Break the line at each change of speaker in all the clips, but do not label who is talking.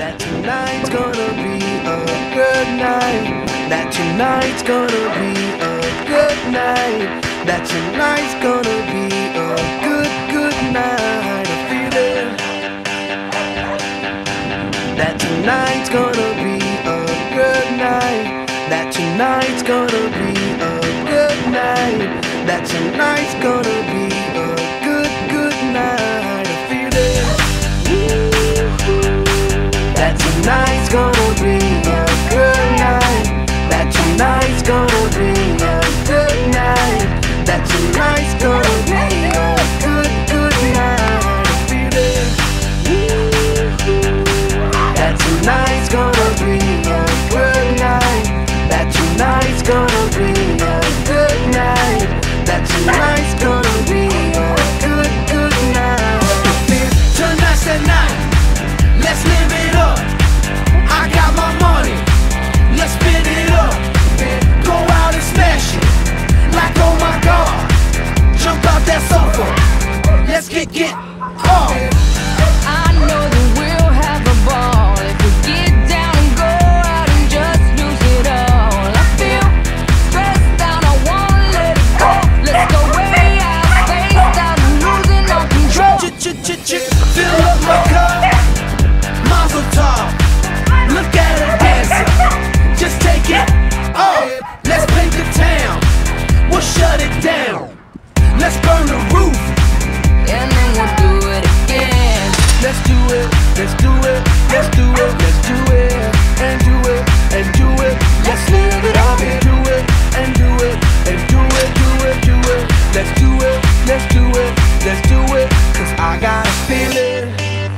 that tonight's gonna be a good night, that tonight's gonna be a good night, that tonight's gonna be a good night. I feel it. That tonight's gonna be a good night, that tonight's gonna be a good night, that tonight's gonna be a good night. I feel it. That tonight's gonna be a good night, that tonight's gonna be a good night, that tonight's gonna be a good night. I feel it. That tonight's gonna be a good night, that tonight's gonna be a good night, that tonight's gonna be a good night. Tonight's the night, let's live it up. I got my money, let's spin it up. Go out and smash it, like oh my God. Jump out that sofa, let's get off.
I know that we'll have a ball if we get down and go out and just lose it all. I feel stressed out, I wanna let it go. Let's go way out, spaced out, and losing all control.
Fill up my cup, mazel tov. Look at her dancing, just take it off. Let's paint the town, we'll shut it down. Let's burn the roof,
And then we'll do it again.
let's do it, let's do it, let's do it, let's do it, and do it, and do it. Let's live it up and do it, and do it, and do it, do it, do it. Let's do it, let's do it, let's do it. Cause I got a feeling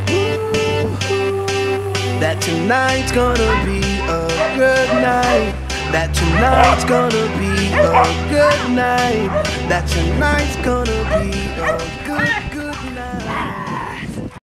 that tonight's gonna be a good night, that tonight's gonna be a good night, that tonight's gonna be a good night.